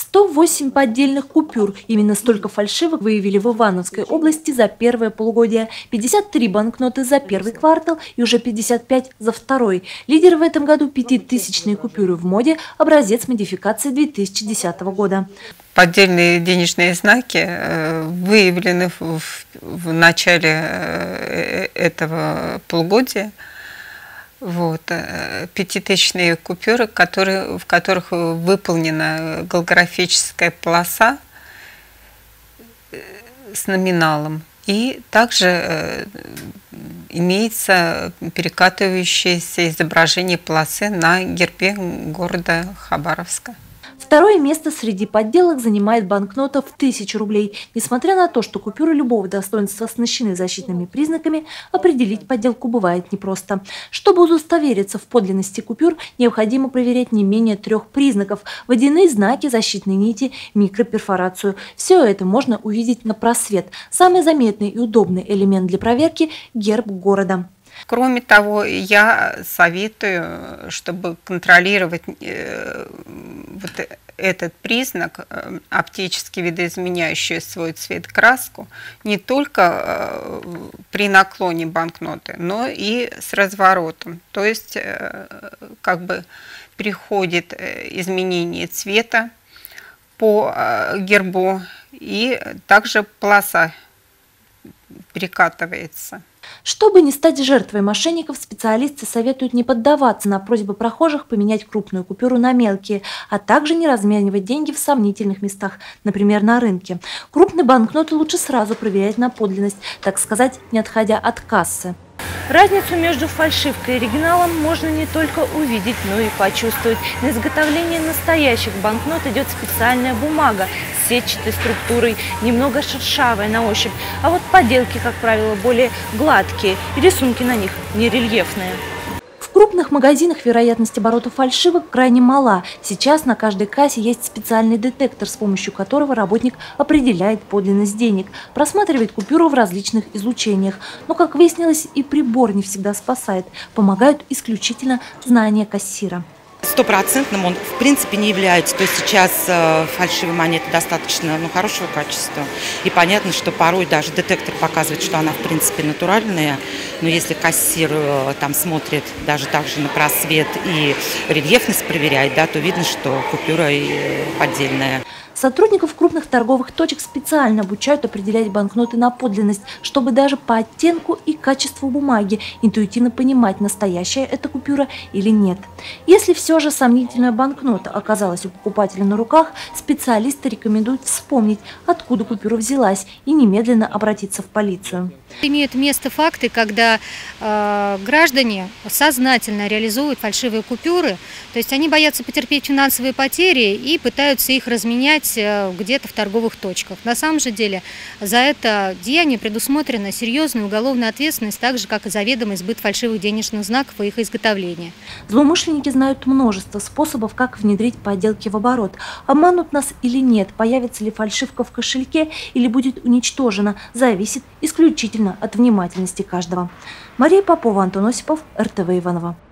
108 поддельных купюр. Именно столько фальшивок выявили в Ивановской области за первое полугодие. 53 банкноты за первый квартал и уже 55 за второй. Лидеры в этом году 5000-тысячные купюры в моде, образец модификации 2010 года. Поддельные денежные знаки выявлены в начале этого полугодия. Вот, 5000-тысячные купюры, в которых выполнена голографическая полоса с номиналом. И также имеется перекатывающееся изображение полосы на гербе города Хабаровска. Второе место среди подделок занимает банкнота в 1000 рублей. Несмотря на то, что купюры любого достоинства оснащены защитными признаками, определить подделку бывает непросто. Чтобы удостовериться в подлинности купюр, необходимо проверять не менее 3 признаков – водяные знаки, защитные нити, микроперфорацию. Все это можно увидеть на просвет. Самый заметный и удобный элемент для проверки – герб города. Кроме того, я советую, чтобы контролировать вот этот признак, оптически видоизменяющий свой цвет, краску, не только при наклоне банкноты, но и с разворотом. То есть как бы приходит изменение цвета по гербу, и также полоса перекатывается. Чтобы не стать жертвой мошенников, специалисты советуют не поддаваться на просьбы прохожих поменять крупную купюру на мелкие, а также не разменивать деньги в сомнительных местах, например, на рынке. Крупные банкноты лучше сразу проверять на подлинность, так сказать, не отходя от кассы. Разницу между фальшивкой и оригиналом можно не только увидеть, но и почувствовать. На изготовление настоящих банкнот идет специальная бумага с сетчатой структурой, немного шершавая на ощупь. А вот подделки, как правило, более гладкие, и рисунки на них нерельефные. В крупных магазинах вероятность оборота фальшивок крайне мала. Сейчас на каждой кассе есть специальный детектор, с помощью которого работник определяет подлинность денег, просматривает купюру в различных излучениях. Но, как выяснилось, и прибор не всегда спасает. Помогают исключительно знания кассира. Стопроцентным он в принципе не является. То есть сейчас фальшивые монеты достаточно хорошего качества. И понятно, что порой даже детектор показывает, что она в принципе натуральная. Но если кассир там смотрит даже также на просвет и рельефность проверяет, да, то видно, что купюра поддельная. Сотрудников крупных торговых точек специально обучают определять банкноты на подлинность, чтобы даже по оттенку и качеству бумаги интуитивно понимать, настоящая эта купюра или нет. Если все же сомнительная банкнота оказалась у покупателя на руках, специалисты рекомендуют вспомнить, откуда купюра взялась, и немедленно обратиться в полицию. Имеют место факты, когда граждане сознательно реализуют фальшивые купюры, то есть они боятся потерпеть финансовые потери и пытаются их разменять где-то в торговых точках. На самом же деле за это деяние предусмотрена серьезная уголовная ответственность, так же как и заведомый сбыт фальшивых денежных знаков и их изготовление. Злоумышленники знают множество способов, как внедрить подделки в оборот. Обманут нас или нет, появится ли фальшивка в кошельке или будет уничтожена, зависит исключительно от внимательности каждого. Мария Попова, Антон Осипов, РТВ Иваново.